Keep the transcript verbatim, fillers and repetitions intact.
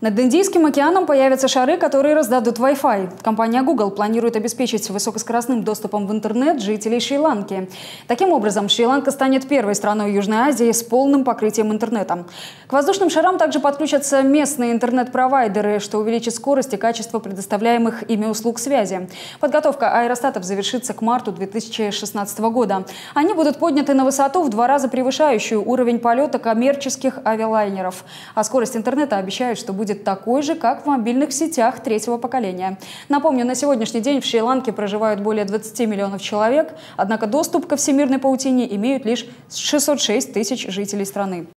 Над Индийским океаном появятся шары, которые раздадут Wi-Fi. Компания Google планирует обеспечить высокоскоростным доступом в интернет жителей Шри-Ланки. Таким образом, Шри-Ланка станет первой страной Южной Азии с полным покрытием интернета. К воздушным шарам также подключатся местные интернет-провайдеры, что увеличит скорость и качество предоставляемых ими услуг связи. Подготовка аэростатов завершится к марту две тысячи шестнадцатого года. Они будут подняты на высоту в два раза превышающую уровень полета коммерческих авиалайнеров. А скорость интернета обещают, что будет такой же, как в мобильных сетях третьего поколения. Напомню, на сегодняшний день в Шри-Ланке проживают более двадцати миллионов человек, однако доступ ко всемирной паутине имеют лишь шестьсот шесть тысяч жителей страны.